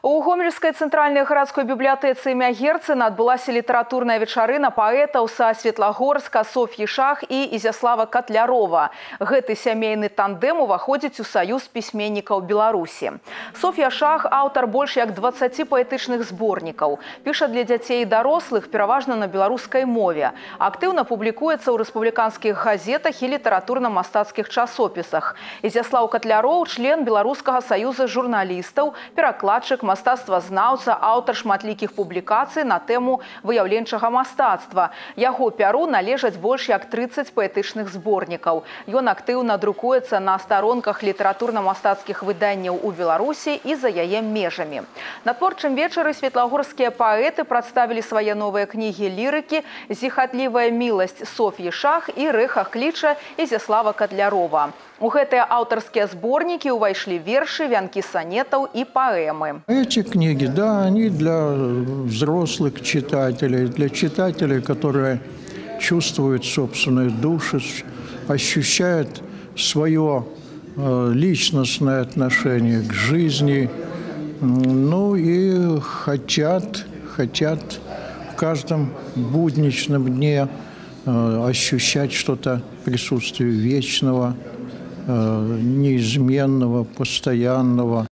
У Гомельской центральной городской библиотецы імя Герцена адбылася литературная вечарына паэтаў са Светлагорска, Софьи Шах и Изяслава Котлярова. Гэты сямейны тандем уваходзіць у Саюз пісьменнікаў Беларусі. Софья Шах – аўтар больш як 20 паэтычных зборнікаў. Піша для дзяцей і дарослых, пераважна на беларускай мове. Актыўна публікуецца ў рэспубліканскіх газетах і літаратурна-мастацкіх часопісах. Изяслав Котляров – член Беларускага саюза журналістаў, перакладчык, мастацтвазнаўца, аўтар шматлікіх публікацый на тэму выяўленчага мастацтва. Яго пяру належаць больш як 30 паэтычных зборнікаў. Ён актыўна друкуецца на старонках літаратурна-мастацкіх выданняў у Беларусі і за яе межамі. На творчым вечары светлагорскія паэты прадставілі свае новыя кнігі лірыкі «Зіхатлівая міласць» Софьи Шах і «Рэха кліча» Изяслава Котлярова. У гэтыя аўтарскія зборнікі ўвайшлі вершы, вянкі сонетаў и поэмы. Эти книги, да, они для взрослых читателей, для читателей, которые чувствуют собственную душу, ощущают свое личностное отношение к жизни, ну и хотят в каждом будничном дне ощущать что-то, присутствие вечного, неизменного, постоянного.